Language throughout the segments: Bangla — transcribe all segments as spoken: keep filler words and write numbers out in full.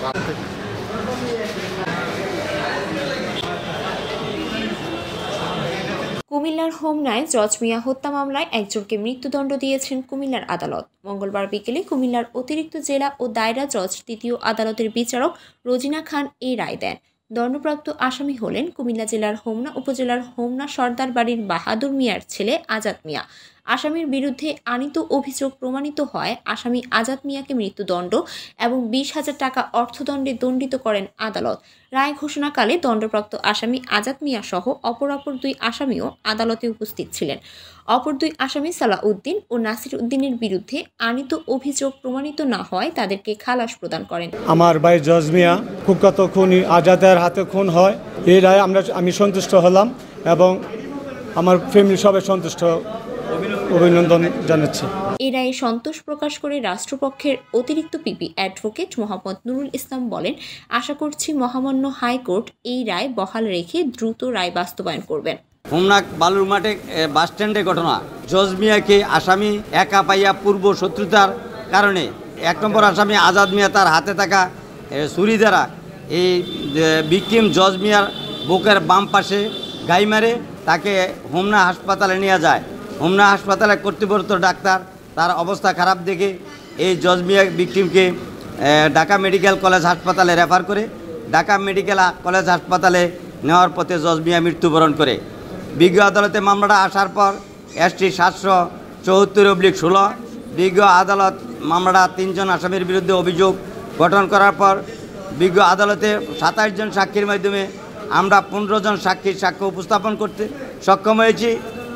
কুমিল্লার হোমনায় জজ মিয়া হত্যা মামলায় একজনকে মৃত্যুদণ্ড দিয়েছেন কুমিল্লার আদালত। মঙ্গলবার বিকেলে কুমিল্লার অতিরিক্ত জেলা ও দায়রা জজ তৃতীয় আদালতের বিচারক রোজিনা খান এই রায় দেন। দণ্ডপ্রাপ্ত আসামি হলেন কুমিল্লা জেলার হোমনা উপজেলার হোমনা সর্দার বাড়ির বাহাদুর মিয়ার ছেলে আজাদ মিয়া। আসামির বিরুদ্ধে আনিত অভিযোগ প্রমাণিত হয় আসামি আজাদ মিয়াকে মৃত্যুদণ্ড এবং বিশ হাজার টাকা অর্থদণ্ডে দণ্ডিত করেন আদালত। রায় ঘোষণাকালে দণ্ডপ্রাপ্ত আসামি আজাদ মিয়া সহ অপর অপর দুই আসামিও আদালতে উপস্থিত ছিলেন। অপর দুই আসামি সালাউদ্দিন ও নাসির উদ্দিনের বিরুদ্ধে আনিত অভিযোগ প্রমাণিত না হয় তাদেরকে খালাস প্রদান করেন। আমার ভাই জজ মিয়া কুখ্যাত খুনি আজাদের হাতে খুন হয়, এই রায় আমরা আমি সন্তুষ্ট হলাম এবং আমার ফ্যামিলি সবাই সন্তুষ্ট, অভিনন্দন জানাচ্ছি। এ রায়ে সন্তোষ প্রকাশ করে রাষ্ট্রপক্ষের অতিরিক্ত পিপি অ্যাডভোকেট মোহাম্মদ নুরুল ইসলাম বলেন, আশা করছি মহামান্য হাইকোর্ট এই রায় বহাল রেখে দ্রুত রায় বাস্তবায়ন করবেন। হোমনা বালুর মাঠে বাস স্ট্যান্ডের ঘটনা, জজ মিয়াকে আসামি একা পাইয়া পূর্ব শত্রুতার কারণে এক নম্বর আসামি আজাদ মিয়া তার হাতে থাকা ছুরি দ্বারা এই ভিকটিম জজ মিয়ার বুকের বাম পাশে গাই মারে তাকে হোমনা হাসপাতালে নিয়ে যায়। হোমনা হাসপাতালে কর্তৃপক্ষ ডাক্তার তার অবস্থা খারাপ দেখে এই জজ মিয়া ভিকটিমকে ঢাকা মেডিকেল কলেজ হাসপাতালে রেফার করে। ঢাকা মেডিকেল কলেজ হাসপাতালে নেওয়ার পথে জজ মিয়া মৃত্যুবরণ করে। বিজ্ঞ আদালতে মামলাটা আসার পর এসটি সাতশো চৌহত্তর অব্লিক ষোলো বিজ্ঞ আদালত মামলাটা তিনজন আসামির বিরুদ্ধে অভিযোগ গঠন করার পর বিজ্ঞ আদালতে সাতাশ জন সাক্ষীর মাধ্যমে আমরা পনেরো জন সাক্ষীর সাক্ষ্য উপস্থাপন করতে সক্ষম হয়েছি।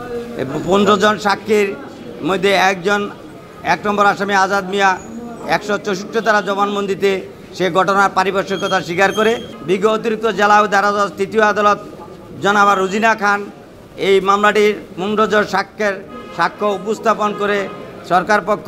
পনেরো জন সাক্ষীর মধ্যে একজন এক নম্বর আসামি আজাদ মিয়া একশো চৌষট্টি ধারা জবানবন্দিতে সে ঘটনার পারিপার্শ্বিকতা স্বীকার করে। বিজ্ঞ অতিরিক্ত জেলা ও দায়রা জজ তৃতীয় আদালত জনাব রোজিনা খান এই মামলাটির পনেরো জন সাক্ষ্যের সাক্ষ্য উপস্থাপন করে সরকার পক্ষ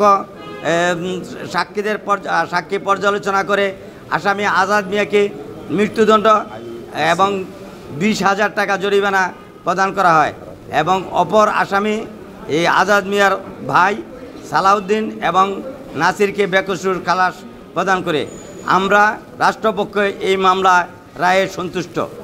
সাক্ষীদের সাক্ষী পর্যালোচনা করে আসামি আজাদ মিয়াকে মৃত্যুদণ্ড এবং বিশ হাজার টাকা জরিমানা প্রদান করা হয় এবং অপর আসামি এই আজাদ মিয়ার ভাই সালাউদ্দিন এবং নাসিরকে বেকসুর খালাস প্রদান করে। আমরা রাষ্ট্রপক্ষ এই মামলা রায়ে সন্তুষ্ট।